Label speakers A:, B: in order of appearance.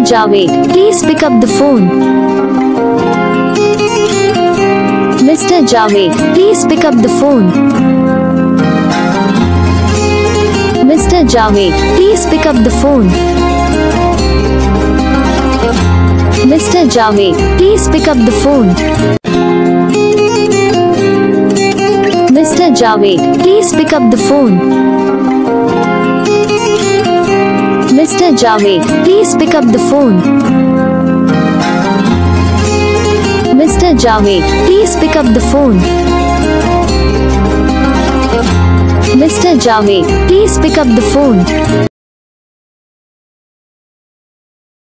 A: Javaid, please pick up the phone. Mr. Javaid, please pick up the phone. Mr. Javaid, please pick up the phone. Mr. Javaid, please pick up the phone. Mr. Javaid, please pick up the phone. Mr. Javaid, please pick up the phone. Mr. Javaid, please pick up the phone. Mr. Javaid, please pick up the phone.